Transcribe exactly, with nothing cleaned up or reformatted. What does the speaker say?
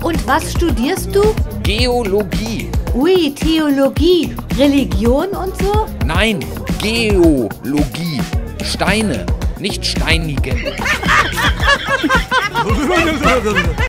Und was studierst du? Geologie. Ui, Theologie, Religion und so? Nein, Geologie. Steine, nicht steinigen.